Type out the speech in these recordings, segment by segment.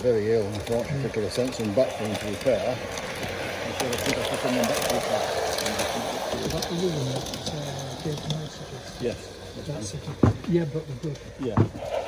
very ill, unfortunately, could have sent some back for him to repair. I said I think I could send them back to repair. Is that the woman that's gave the messages? Yes. That's it. Yeah, but the good. Yeah.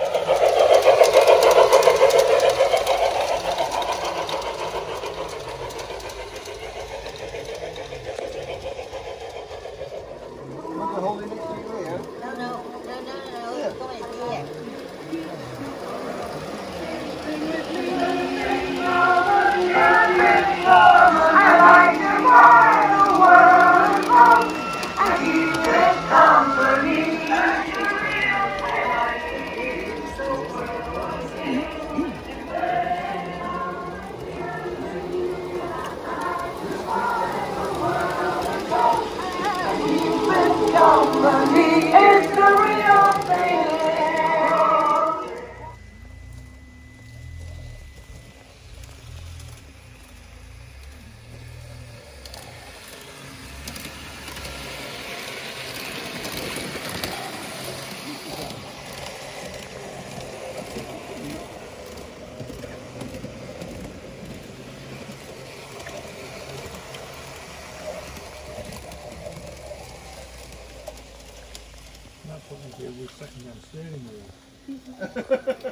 That's what we do with second-hand steering wheel.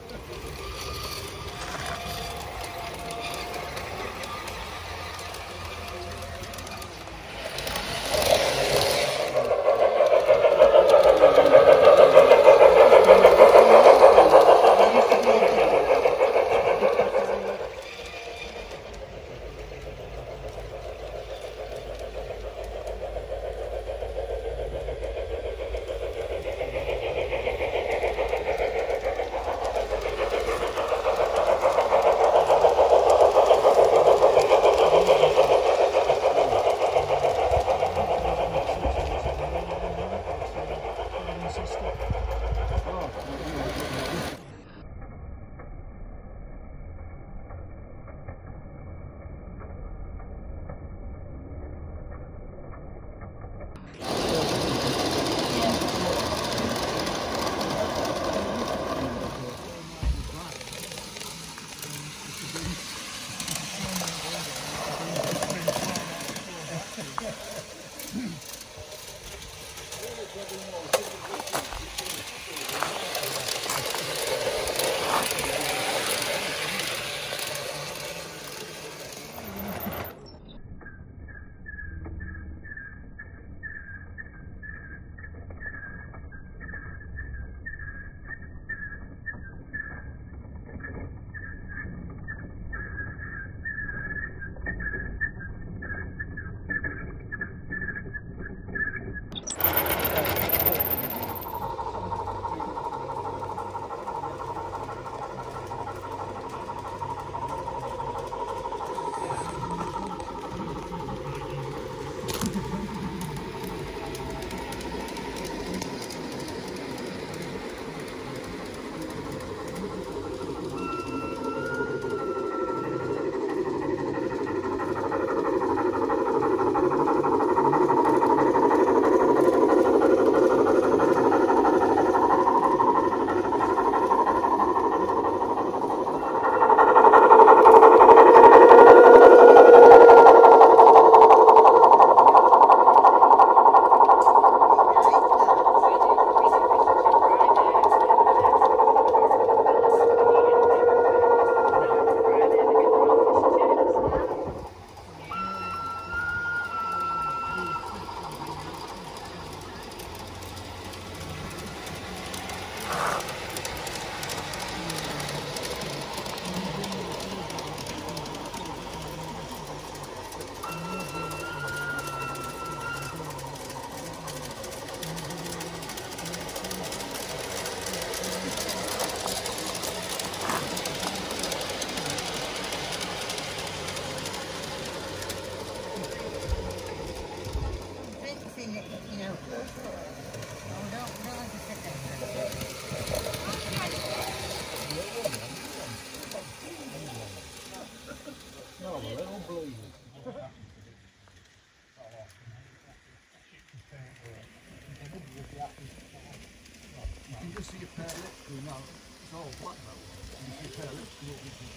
You can just see a pair literally now. all flat now. You can tell it's not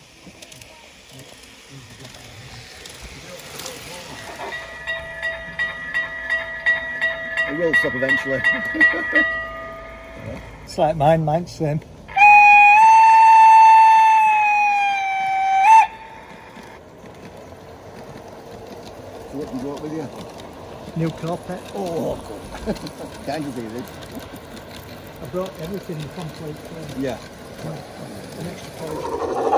It will stop eventually. It's like mine's same. So what can you go up with you? New carpet. Oh, good. Dangerous easy. I brought everything complete. Yeah. An extra polish.